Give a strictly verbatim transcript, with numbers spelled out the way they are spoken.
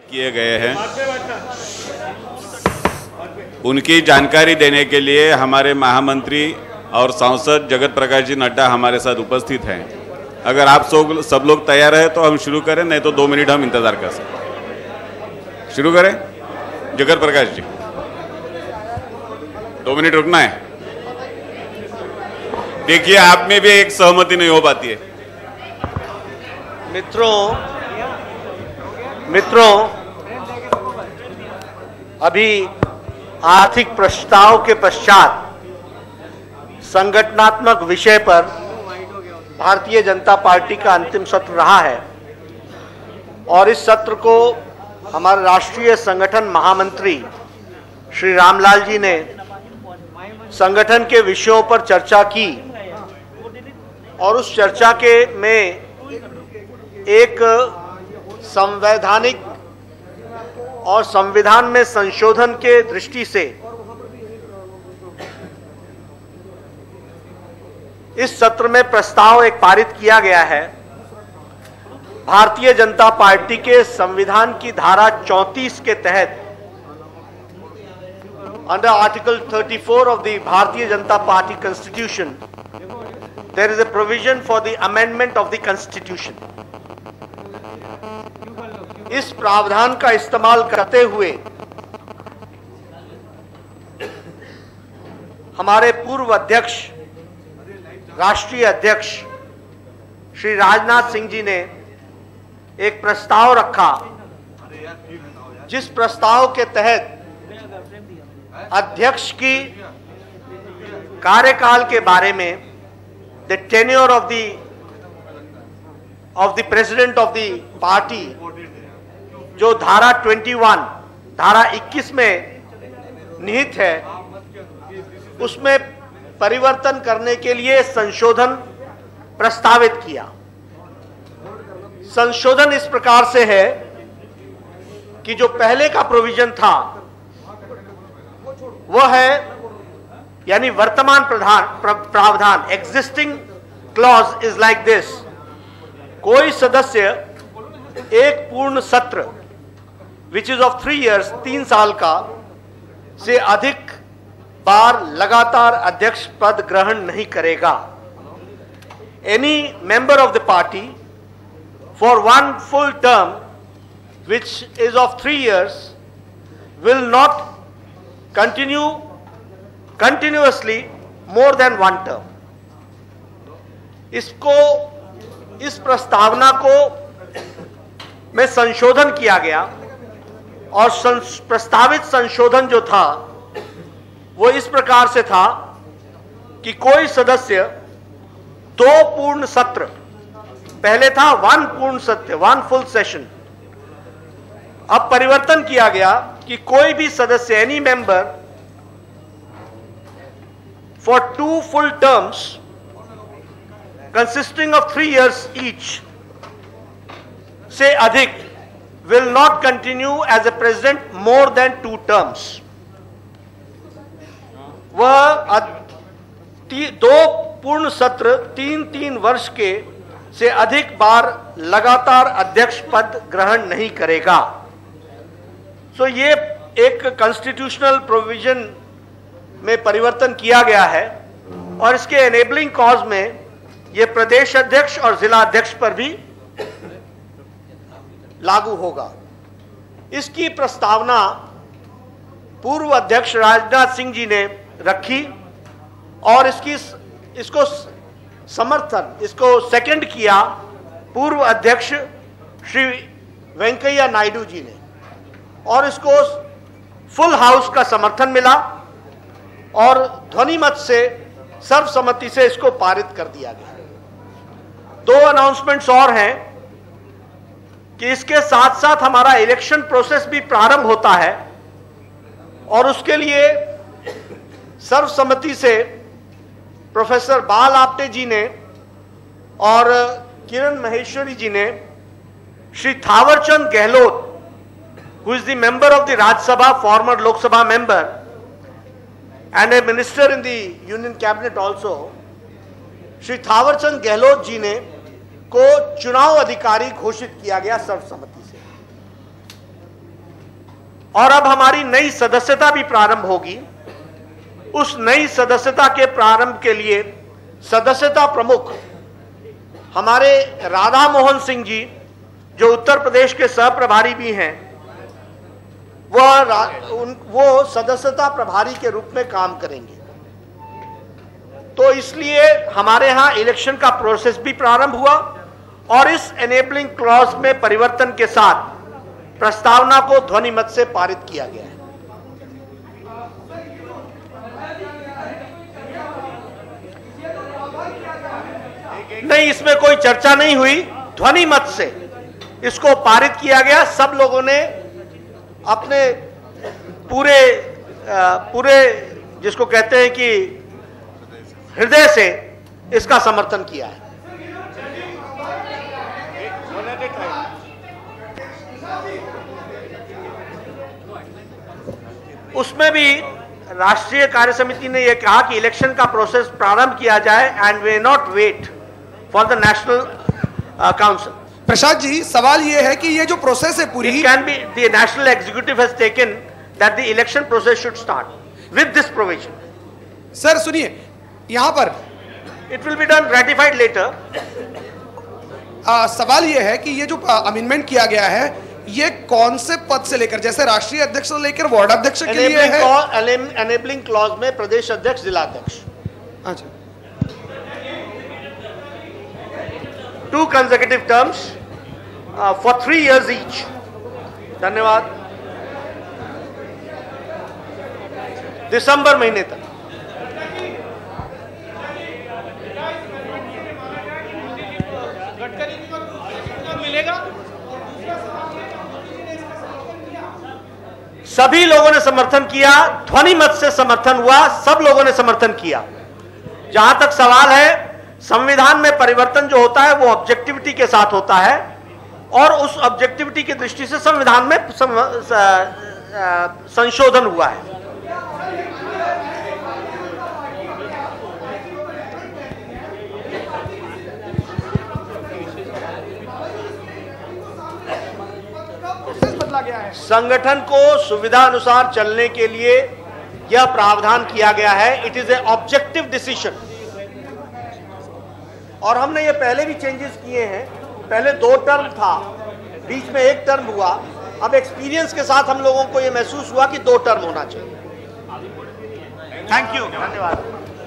किए गए हैं उनकी जानकारी देने के लिए हमारे महामंत्री और सांसद जगत प्रकाश जी नड्डा हमारे साथ उपस्थित हैं। अगर आप सब सब लोग तैयार हैं तो हम शुरू करें, नहीं तो दो मिनट हम इंतजार कर सकते। शुरू करें। जगत प्रकाश जी, दो मिनट रुकना है। देखिए, आप में भी एक सहमति नहीं हो पाती है। मित्रों मित्रों अभी आर्थिक प्रस्ताव के पश्चात संगठनात्मक विषय पर भारतीय जनता पार्टी का अंतिम सत्र रहा है और इस सत्र को हमारे राष्ट्रीय संगठन महामंत्री श्री रामलाल जी ने संगठन के विषयों पर चर्चा की और उस चर्चा के में एक संवैधानिक और संविधान में संशोधन के दृष्टि से इस सत्र में प्रस्ताव एक पारित किया गया है। भारतीय जनता पार्टी के संविधान की धारा चौंतीस के तहत अंडर आर्टिकल चौंतीस of the Bharatiya Janata Party constitution there is a provision for the amendment of the constitution. इस प्रावधान का इस्तेमाल करते हुए हमारे पूर्व अध्यक्ष राष्ट्रीय अध्यक्ष श्री राजनाथ सिंह जी ने एक प्रस्ताव रखा, जिस प्रस्ताव के तहत अध्यक्ष की कार्यकाल के बारे में the tenure of the of the president of the party जो धारा इक्कीस धारा इक्कीस में निहित है, उसमें परिवर्तन करने के लिए संशोधन प्रस्तावित किया। संशोधन इस प्रकार से है कि जो पहले का प्रोविजन था वह है, यानी वर्तमान प्रावधान existing clause is like this. कोई सदस्य एक पूर्ण सत्र which is of three years तीन साल का से अधिक बार लगातार अध्यक्ष पद ग्रहण नहीं करेगा। Any member of the party for one full term which is of three years will not continue continuously more than one term. इसको इस प्रस्तावना को में संशोधन किया गया और प्रस्तावित संशोधन जो था वो इस प्रकार से था कि कोई सदस्य दो पूर्ण सत्र, पहले था वन पूर्ण सत्र वन फुल सेशन, अब परिवर्तन किया गया कि कोई भी सदस्य any member for two full terms consisting of three years each से अधिक will not continue as a president more than two terms। वह दो पूर्ण सत्र तीन तीन वर्ष के से अधिक बार लगातार अध्यक्ष पद ग्रहण नहीं करेगा। सो ये एक कॉन्स्टिट्यूशनल प्रोविजन में परिवर्तन किया गया है और इसके एनेबलिंग कॉज में ये प्रदेश अध्यक्ष और जिला अध्यक्ष पर भी लागू होगा। इसकी प्रस्तावना पूर्व अध्यक्ष राजनाथ सिंह जी ने रखी और इसकी इसको समर्थन इसको सेकंड किया पूर्व अध्यक्ष श्री वेंकैया नायडू जी ने और इसको फुल हाउस का समर्थन मिला और ध्वनि मत से सर्वसम्मति से इसको पारित कर दिया गया। दो अनाउंसमेंट्स और हैं कि इसके साथ साथ हमारा इलेक्शन प्रोसेस भी प्रारंभ होता है और उसके लिए सर्वसम्मति से प्रोफेसर बाल आप्टे जी ने और किरण महेश्वरी जी ने Shri Thawarchand Gehlot who is the member of the Rajya Sabha, former Lok Sabha member and a minister in the Union Cabinet also, Shri Thawarchand Gehlot ji ने को चुनाव अधिकारी घोषित किया गया सर्वसम्मति से। और अब हमारी नई सदस्यता भी प्रारंभ होगी। उस नई सदस्यता के प्रारंभ के लिए सदस्यता प्रमुख हमारे राधा मोहन सिंह जी, जो उत्तर प्रदेश के सह प्रभारी भी हैं, वह वो सदस्यता प्रभारी के रूप में काम करेंगे। तो इसलिए हमारे यहां इलेक्शन का प्रोसेस भी प्रारंभ हुआ और इस एनेबलिंग क्लॉज में परिवर्तन के साथ प्रस्तावना को ध्वनि मत से पारित किया गया है। नहीं, इसमें कोई चर्चा नहीं हुई, ध्वनि मत से इसको पारित किया गया। सब लोगों ने अपने पूरे पूरे जिसको कहते हैं कि हृदय से इसका समर्थन किया है। उसमें भी राष्ट्रीय कार्य समिति ने यह कहा कि इलेक्शन का प्रोसेस प्रारंभ किया जाए and we not wait for the national council. Prasad ji, सवाल यह है कि ये जो प्रोसेस है पूरी, can be the national executive has taken that the election process should start with this provision. Sir सुनिए, यहां पर it will be done ratified later. सवाल यह है कि ये जो अमेंडमेंट किया गया है, ये कौन से पद से लेकर, जैसे राष्ट्रीय अध्यक्ष से लेकर वार्ड अध्यक्ष के लिए है? एनेबलिंग क्लॉज में प्रदेश अध्यक्ष, जिला अध्यक्ष, अच्छा, two consecutive terms for three years each. धन्यवाद। दिसंबर महीने तक। मिलेगा। सभी लोगों ने समर्थन किया, ध्वनि मत से समर्थन हुआ, सब लोगों ने समर्थन किया। जहां तक सवाल है, संविधान में परिवर्तन जो होता है वो ऑब्जेक्टिविटी के साथ होता है और उस ऑब्जेक्टिविटी की दृष्टि से संविधान में संशोधन हुआ है। संगठन को सुविधा अनुसार चलने के लिए यह प्रावधान किया गया है। It is a objective decision और हमने ये पहले भी चेंजेस किए हैं। पहले दो टर्म था, बीच में एक टर्म हुआ। अब एक्सपीरियंस के साथ हम लोगों को ये महसूस हुआ कि दो टर्म होना चाहिए। थैंक यू, धन्यवाद।